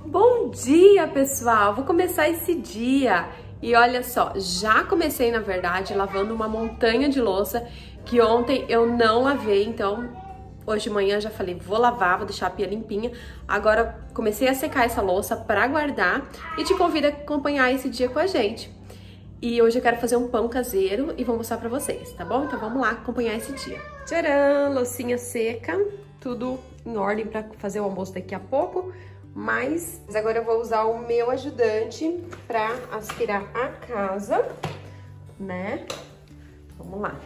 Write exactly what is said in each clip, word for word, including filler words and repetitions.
Bom dia, pessoal! Vou começar esse dia e olha só, já comecei, na verdade, lavando uma montanha de louça que ontem eu não lavei, então hoje de manhã já falei, vou lavar, vou deixar a pia limpinha. Agora comecei a secar essa louça para guardar e te convido a acompanhar esse dia com a gente. E hoje eu quero fazer um pão caseiro e vou mostrar pra vocês, tá bom? Então vamos lá acompanhar esse dia. Tcharam! Loucinha seca, tudo em ordem pra fazer o almoço daqui a pouco. Mas agora eu vou usar o meu ajudante pra aspirar a casa, né? Vamos lá.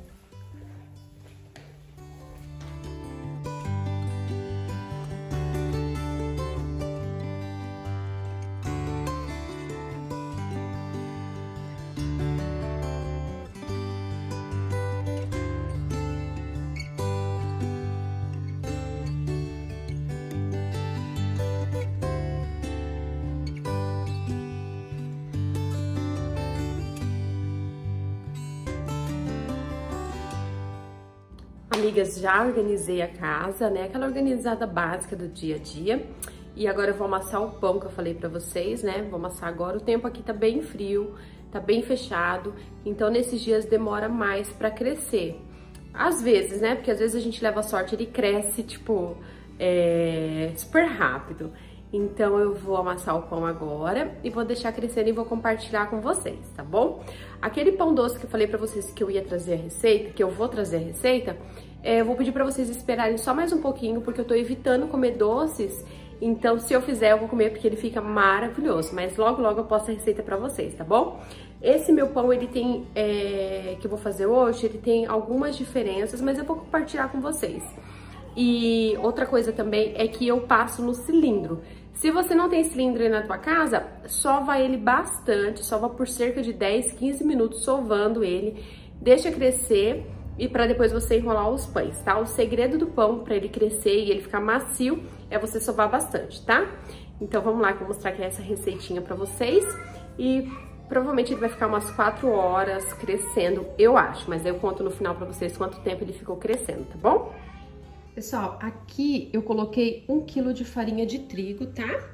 Amigas, já organizei a casa, né? Aquela organizada básica do dia a dia. E agora eu vou amassar o pão que eu falei pra vocês, né? Vou amassar agora. O tempo aqui tá bem frio, tá bem fechado. Então, nesses dias demora mais pra crescer. Às vezes, né? Porque às vezes a gente leva sorte, ele cresce, tipo, é... super rápido. Então, eu vou amassar o pão agora e vou deixar crescendo e vou compartilhar com vocês, tá bom? Aquele pão doce que eu falei pra vocês que eu ia trazer a receita, que eu vou trazer a receita, é, eu vou pedir pra vocês esperarem só mais um pouquinho, porque eu tô evitando comer doces. Então, se eu fizer, eu vou comer porque ele fica maravilhoso. Mas logo, logo eu posto a receita pra vocês, tá bom? Esse meu pão, ele tem, é, que eu vou fazer hoje, ele tem algumas diferenças, mas eu vou compartilhar com vocês. E outra coisa também é que eu passo no cilindro. Se você não tem cilindro aí na tua casa, sova ele bastante, sova por cerca de dez, quinze minutos sovando ele, deixa crescer e para depois você enrolar os pães, tá? O segredo do pão para ele crescer e ele ficar macio é você sovar bastante, tá? Então vamos lá que eu vou mostrar aqui essa receitinha para vocês e provavelmente ele vai ficar umas quatro horas crescendo, eu acho, mas eu conto no final para vocês quanto tempo ele ficou crescendo, tá bom? Pessoal, aqui eu coloquei um quilo de farinha de trigo, tá?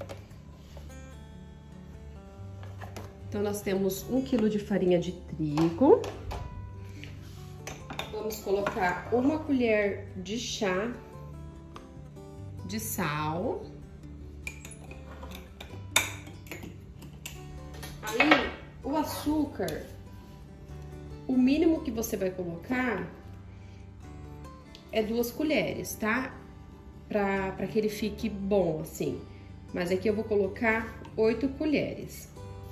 Então, nós temos um quilo de farinha de trigo. Vamos colocar uma colher de chá de sal. Aí, o açúcar, o mínimo que você vai colocar é duas colheres, tá? Pra, pra que ele fique bom, assim. Mas aqui eu vou colocar oito colheres.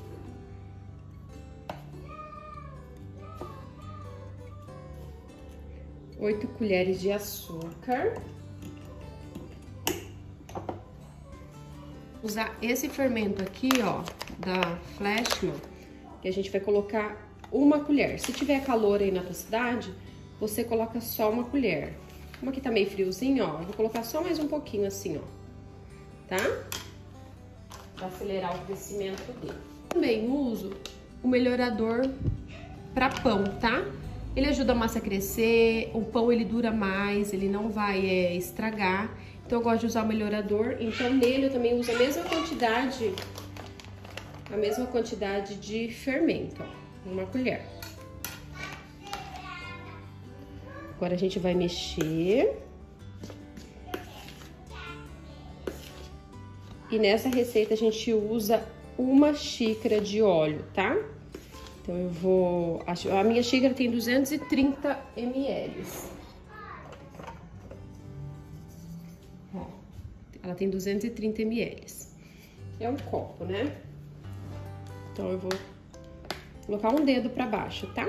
Oito colheres de açúcar. Usar esse fermento aqui, ó, da Flashman, que a gente vai colocar uma colher. Se tiver calor aí na tua cidade, você coloca só uma colher. Como aqui tá meio friozinho, ó, eu vou colocar só mais um pouquinho assim, ó, tá? Pra acelerar o crescimento dele. Também uso o melhorador pra pão, tá? Ele ajuda a massa a crescer, o pão ele dura mais, ele não vai é, estragar. Então eu gosto de usar o melhorador, então nele eu também uso a mesma quantidade, a mesma quantidade de fermento, ó, uma colher. Agora a gente vai mexer. E nessa receita a gente usa uma xícara de óleo, tá? Então eu vou... A minha xícara tem duzentos e trinta mililitros. Ó, ela tem duzentos e trinta mililitros. É um copo, né? Então eu vou colocar um dedo pra baixo, tá?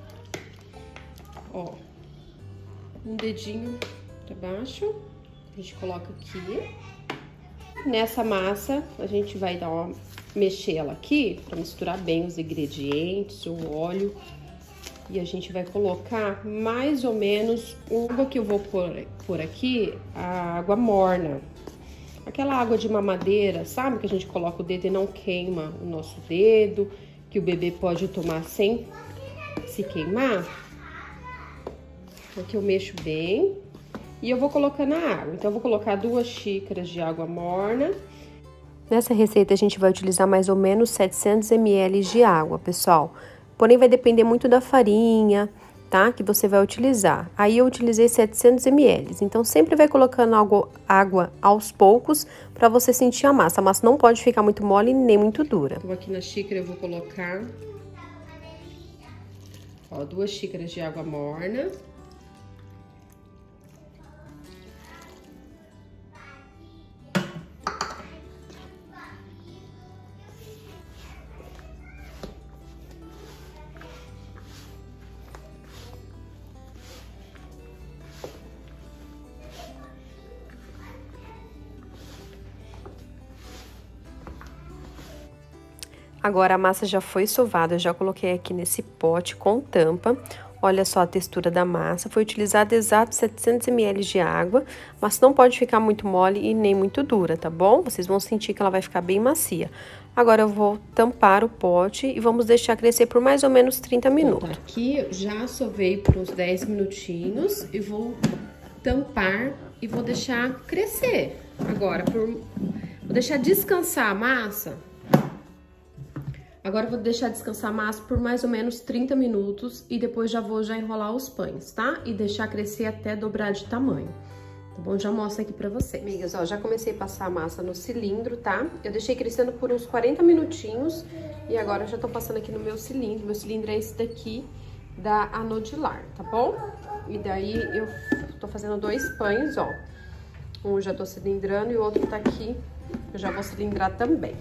Ó. Um dedinho pra baixo, a gente coloca aqui. Nessa massa, a gente vai dar uma, mexer ela aqui, pra misturar bem os ingredientes, o óleo. E a gente vai colocar mais ou menos, uma que eu vou pôr, pôr aqui, a água morna. Aquela água de mamadeira, sabe? Que a gente coloca o dedo e não queima o nosso dedo, que o bebê pode tomar sem se queimar. Aqui eu mexo bem e eu vou colocando a água. Então, eu vou colocar duas xícaras de água morna. Nessa receita a gente vai utilizar mais ou menos setecentos mililitros de água, pessoal. Porém vai depender muito da farinha, tá? Que você vai utilizar. Aí eu utilizei setecentos mililitros, então sempre vai colocando água, água aos poucos para você sentir a massa. A massa não pode ficar muito mole nem muito dura. Então aqui na xícara eu vou colocar, ó, duas xícaras de água morna. Agora a massa já foi sovada, eu já coloquei aqui nesse pote com tampa. Olha só a textura da massa, foi utilizado exato setecentos mililitros de água, mas não pode ficar muito mole e nem muito dura, tá bom? Vocês vão sentir que ela vai ficar bem macia. Agora eu vou tampar o pote e vamos deixar crescer por mais ou menos trinta minutos. Bom, tá aqui eu já sovei por uns dez minutinhos e vou tampar e vou deixar crescer. Agora, por... vou deixar descansar a massa. Agora eu vou deixar descansar a massa por mais ou menos trinta minutos e depois já vou já enrolar os pães, tá? E deixar crescer até dobrar de tamanho, tá bom? Já mostro aqui pra vocês. Amigas, ó, já comecei a passar a massa no cilindro, tá? Eu deixei crescendo por uns quarenta minutinhos e agora eu já tô passando aqui no meu cilindro. Meu cilindro é esse daqui da Anodilar, tá bom? E daí eu tô fazendo dois pães, ó. Um já tô cilindrando e o outro tá aqui, eu já vou cilindrar também.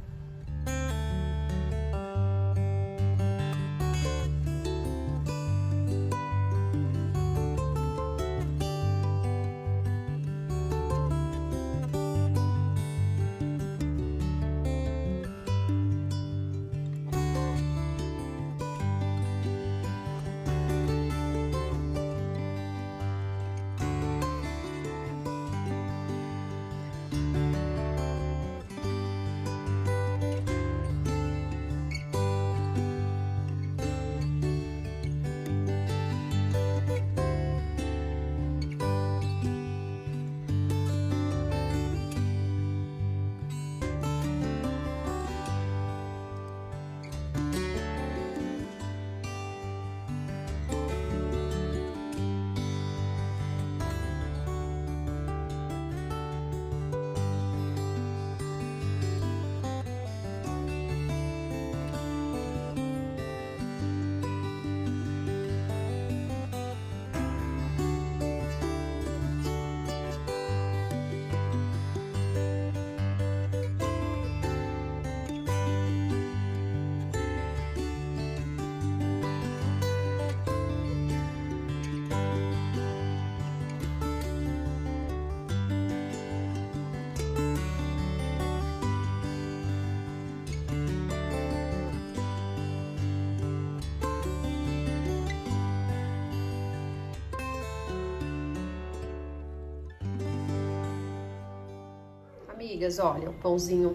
Amigas, olha, o pãozinho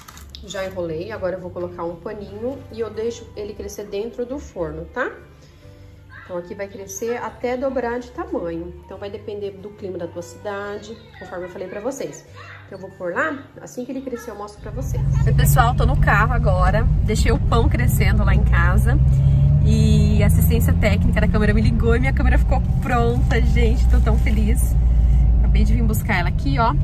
já enrolei, agora eu vou colocar um paninho e eu deixo ele crescer dentro do forno, tá? Então aqui vai crescer até dobrar de tamanho, então vai depender do clima da tua cidade, conforme eu falei pra vocês. Então eu vou pôr lá, assim que ele crescer eu mostro pra vocês. Oi pessoal, tô no carro agora, deixei o pão crescendo lá em casa e a assistência técnica da câmera me ligou e minha câmera ficou pronta, gente, tô tão feliz. Acabei de vir buscar ela aqui, ó.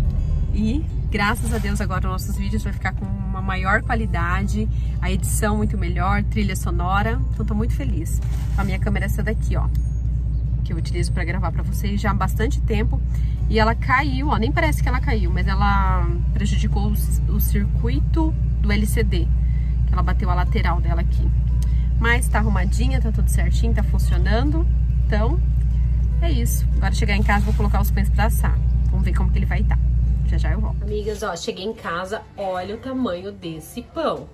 E graças a Deus agora nossos vídeos vai ficar com uma maior qualidade, a edição muito melhor, trilha sonora, então tô muito feliz. A minha câmera é essa daqui, ó, que eu utilizo para gravar para vocês já há bastante tempo. E ela caiu, ó, nem parece que ela caiu, mas ela prejudicou o, o circuito do L C D, que ela bateu a lateral dela aqui. Mas tá arrumadinha, tá tudo certinho, tá funcionando, então é isso. Agora chegar em casa vou colocar os pães para assar, vamos ver como que ele vai estar. Já já eu volto. Amigas, ó, cheguei em casa, olha o tamanho desse pão.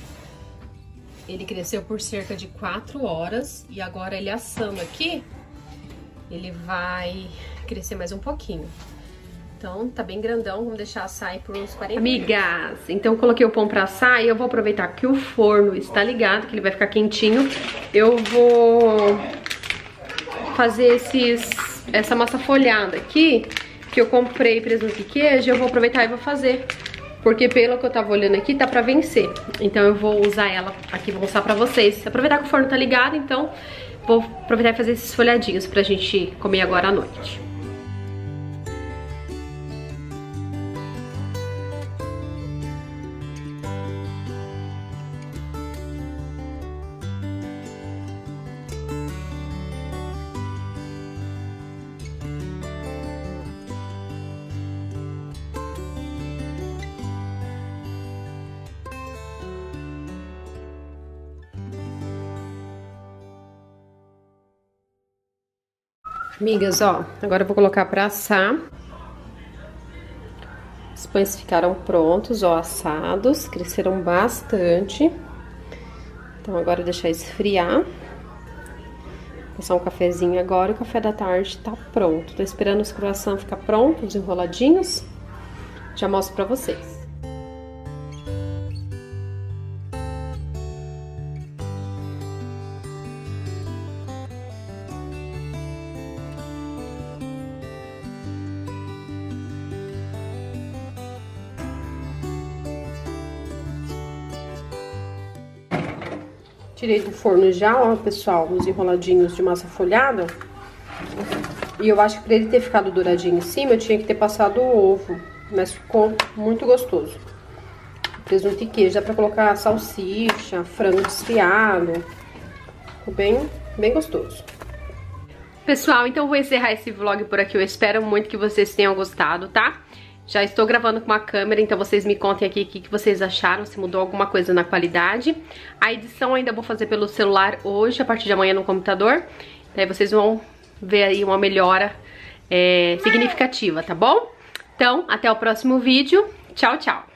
Ele cresceu por cerca de quatro horas e agora ele assando aqui, ele vai crescer mais um pouquinho. Então, tá bem grandão, vamos deixar assar aí por uns quarenta minutos. Amigas, então eu coloquei o pão pra assar e eu vou aproveitar que o forno está ligado, que ele vai ficar quentinho. Eu vou fazer esses, essa massa folhada aqui, que eu comprei presunto e queijo, eu vou aproveitar e vou fazer porque pelo que eu tava olhando aqui, tá pra vencer. Então eu vou usar ela aqui, vou mostrar pra vocês. Aproveitar que o forno tá ligado, então vou aproveitar e fazer esses folhadinhos pra gente comer agora à noite. Amigas, ó, agora eu vou colocar pra assar. Os pães ficaram prontos, ó, assados, cresceram bastante. Então agora deixar esfriar. Passar um cafezinho agora e o café da tarde tá pronto. Tô esperando os croissants ficar prontos, enroladinhos. Já mostro pra vocês. Tirei do forno já, ó, pessoal, os enroladinhos de massa folhada. E eu acho que pra ele ter ficado douradinho em cima, eu tinha que ter passado o ovo. Mas ficou muito gostoso. Presunto e queijo, dá pra colocar salsicha, frango desfiado. Ficou bem, bem gostoso. Pessoal, então eu vou encerrar esse vlog por aqui. Eu espero muito que vocês tenham gostado, tá? Já estou gravando com uma câmera, então vocês me contem aqui o que vocês acharam, se mudou alguma coisa na qualidade. A edição ainda vou fazer pelo celular hoje, a partir de amanhã no computador. Daí vocês vão ver aí uma melhora é, significativa, tá bom? Então, até o próximo vídeo. Tchau, tchau!